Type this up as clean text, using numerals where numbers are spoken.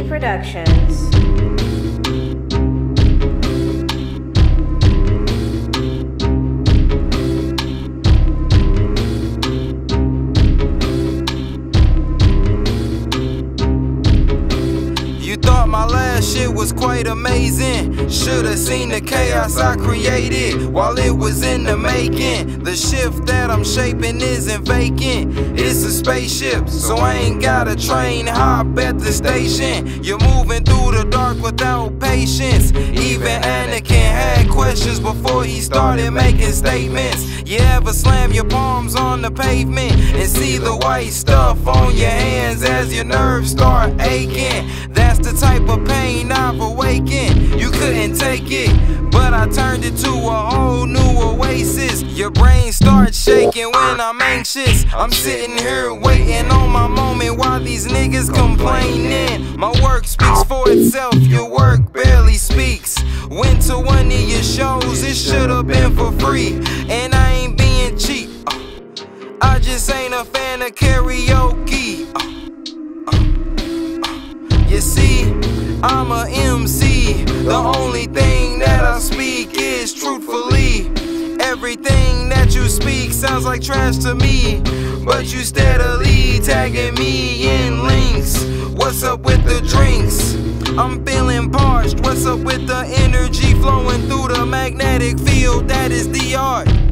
T Productions. Thought my last shit was quite amazing. Should've seen the chaos I created while it was in the making. The shift that I'm shaping isn't vacant, it's a spaceship, so I ain't gotta train, hop at the station. You're moving through the dark without patience. Even Anakin had questions before he started making statements. You ever slam your palms on the pavement and see the white stuff on your hands as your nerves start aching? That's the type of pain I've awakened. You couldn't take it, but I turned it to a whole new oasis. Your brain starts shaking when I'm anxious. I'm sitting here waiting on my moment while these niggas complaining. My work speaks for itself, your work barely speaks. Went to one of your shows, it should've been for free, and I ain't being cheap. I just ain't a fan of karaoke. You see, I'm a MC. The only thing that I speak is truthfully. Everything that you speak sounds like trash to me, but you steadily tagging me in links. What's up with the drinks? I'm feeling parched. What's up with the energy flowing through the magnetic field that is the art?